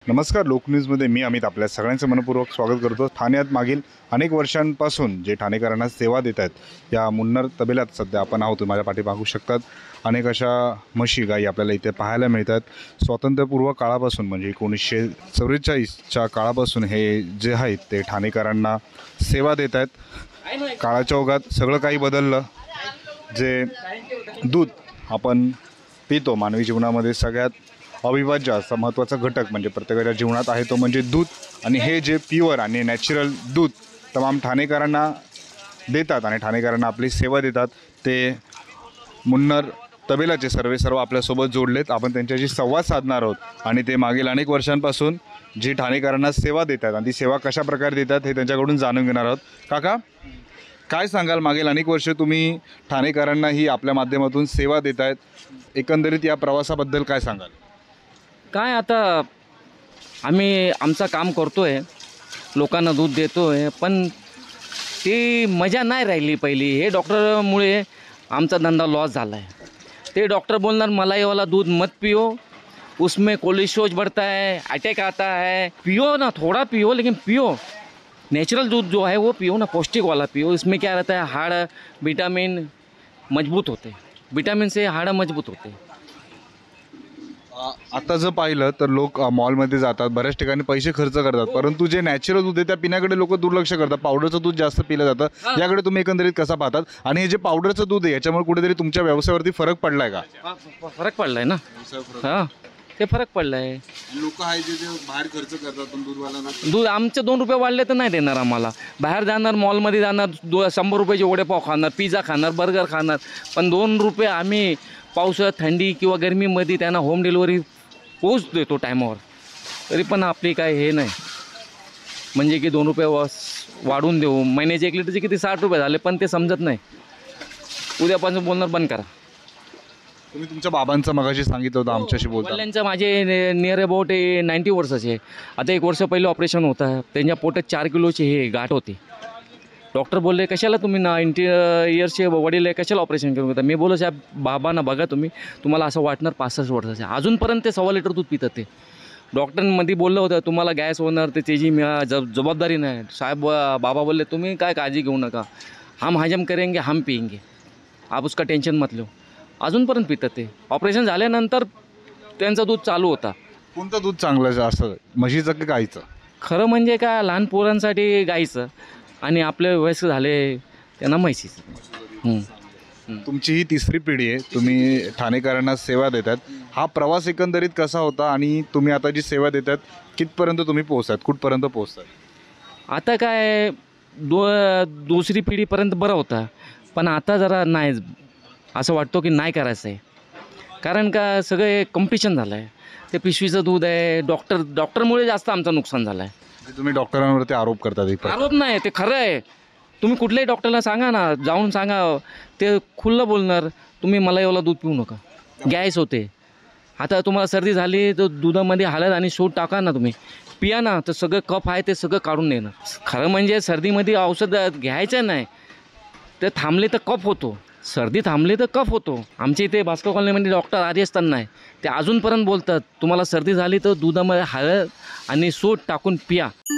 नमस्कार, लोकन्यूजमध्ये मी अमित आपल्या सगळ्यांचं मनपूर्वक स्वागत करतो। ठाण्यात मागील अनेक वर्षांपासून जे ठाणेकरांना सेवा देत आहेत या मुन्नर तबेल्यात सध्या आपण आहोत। माझ्या पाठी पाहू शकतात अनेक अशा म्हशी गाई आपल्याला इथे पाहायला मिळतात। स्वातंत्र्यपूर्व काळापासून म्हणजे 1944च्या काळापासून हे जे आहेत ते ठाणेकरांना सेवा देत आहेत। काळाच्या ओघात सगळं काही बदललं। जे दूध आपण पितो मानवी जीवनामध्ये सगळ्यात अविभाज्य असा महत्त्वाचा घटक म्हणजे प्रत्येकाच्या जीवनात आहे तो म्हणजे दूध। आणि हे जे प्युअर आणि नॅचरल दूध तमाम ठाणेकरांना देतात आणि ठाणेकरांना आपली सेवा देतात। ते मुन्नर तबेलाचे सर्व आपल्यासोबत जोडलेत। आपण त्यांच्याशी संवाद साधणार आहोत आणि ते मागील अनेक वर्षांपासून जी ठाणेकरांना सेवा देतात आणि ती सेवा कशा प्रकारे देतात हे त्यांच्याकडून जाणून घेणार आहोत। काका, काय सांगाल, मागील अनेक वर्ष तुम्ही ठाणेकरांना ही आपल्या माध्यमातून सेवा देत आहेत, एकंदरीत या प्रवासाबद्दल काय सांगाल? काय आता आम्ही आमचं काम करतोय, लोकांना दूध देतोय, पण ती मजा नाही राहिली पहिली। हे डॉक्टरमुळे आमचा धंदा लॉस झाला आहे। ते डॉक्टर बोलणार मलाईवाला दूध मत पियो, उसमें कोलेस्ट्रॉल बढ़ता है, अटैक आता है, पियो ना, थोड़ा पियो लेकिन पियो। नेचुरल दूध जो है वो पियो ना, पौष्टिक वाला पियो। इसमें क्या रहता है, हाड़ विटामिन मजबूत होते, विटामिन से हाड़ मजबूत होते। आता जर पाहिलं तर लोक मॉलमध्ये जातात, बऱ्याच ठिकाणी पैसे खर्च करतात, परंतु जे नॅचरल दूध आहे त्या पिण्याकडे लोक दुर्लक्ष करतात। पावडरचं दूध जास्त पिलं जातं, याकडे तुम्ही एकंदरीत कसं पाहतात? आणि हे जे पावडरचं दूध आहे याच्यामुळे कुठेतरी तुमच्या व्यवसायावरती फरक पडलाय का? फरक पडलाय ना, हां, ते फरक पडलाय। लोक आहे जे बाहेर खर्च करतात पण दूधवाल्यांना दूध आमचे 2 रुपये वाढले तर नाही देणार आम्हाला। बाहेर जाणार, मॉलमध्ये जाणार, 100 रुपयाचे वडेपाव खाणार, पिझ्झा खाणार, बर्गर खाणार, पण 2 रुपये आम्ही पावसाळ्यात, थंडी किंवा गरमीमध्ये त्यांना होम डिलिव्हरी पोच देतो टायमावर, तरी पण आपली काय हे नाही म्हणजे की 2 रुपये वाढून देऊ। महिन्याचे 1 लिटरचे किती 60 रुपये झाले, पण ते समजत नाही। उद्यापासून बोलणार बंद करा। तुम्ही तुमच्या बाबांचं मगाशी सांगितलं होतं आमच्याशी बोलता, वडिलांचं माझे नियर अबाउट 90 वर्षाचे। आता 1 वर्ष पहिले ऑपरेशन होतं, त्यांच्या पोटात 4 किलोची हे गाठ होती। डॉक्टर बोलले कशाला तुम्ही 90 इयर्सचे वडील आहे, कशाला ऑपरेशन करून घेता? मी बोललो साहेब, बाबांना बघा तुम्ही, तुम्हाला असं वाटणार 65 वर्षाचे, अजूनपर्यंत ते 1.25 लिटर दूध पितात। ते डॉक्टरांमध्ये बोललं होतं तुम्हाला गॅस होणार, तर त्याची जबाबदारी नाही। साहेब बाबा बोलले तुम्ही काय काळजी घेऊ नका, हम हजम करेंगे, हम पिएंगे, आप उसका टेन्शन मत लो। अजूनपर्यंत पितात ते। ऑपरेशन झाल्यानंतर त्यांचं दूध चालू होता। कोणतं दूध चांगलं असं, म्हशीचं की गाईचं? खरं म्हणजे काय, लहान पोरांसाठी गाईचं आणि आपले वयस्क झाले त्यांना म्हशीचं। तुमची ही 3री पिढी आहे, तुम्ही ठाणेकरांना सेवा देतात। हा प्रवास एकंदरीत कसा होता आणि तुम्ही आता जी सेवा देतात कितपर्यंत तुम्ही पोहोचतात, कुठपर्यंत पोहोचतात? आता काय 2री पिढीपर्यंत बरं होता, पण आता जरा नाही, असं वाटतो की नाही करायचं आहे। कारण का सगळे कॉम्पिटिशन झालं आहे, ते पिशवीचं दूध आहे, डॉक्टरमुळे जास्त आमचं नुकसान झालं आहे। तुम्ही डॉक्टरांवरती आरोप करतात? आरोप नाही, ते खरं आहे। तुम्ही कुठल्याही डॉक्टरला सांगा ना, जाऊन सांगा, ते खुल्लं बोलणार तुम्ही मलाईवाला दूध पिऊ नका, गॅस होते। आता तुम्हाला सर्दी झाली तर दुधामध्ये हळद आणि सूट टाका ना, तुम्ही पिया ना, तर सगळं कफ आहे ते सगळं काढून नेणार। खरं म्हणजे सर्दीमध्ये औषध घ्यायचं नाही, ते थांबले तर कफ होतो, सर्दी थांबली तर कफ होतो। आमच्या इथे भास्कर कॉलनीमध्ये डॉक्टर आधी असताना नाही, ते अजूनपर्यंत बोलतात तुम्हाला सर्दी झाली तर दुधामध्ये हळद आणि सूट टाकून पिया।